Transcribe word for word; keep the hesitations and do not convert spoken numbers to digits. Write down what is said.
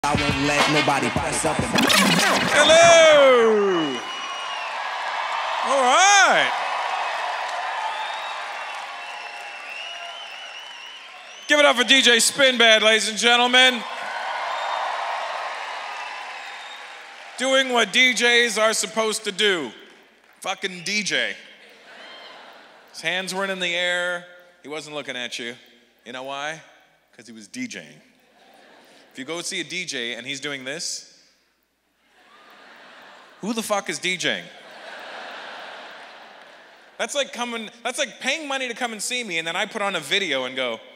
I won't let nobody press up and... Hello! All right. Give it up for D J Spinbad, ladies and gentlemen. Doing what D Js are supposed to do. Fucking D J. His hands weren't in the air. He wasn't looking at you. You know why? Because he was DJing. If you go see a D J and he's doing this, who the fuck is DJing? That's like coming, that's like paying money to come and see me, and then I put on a video and go,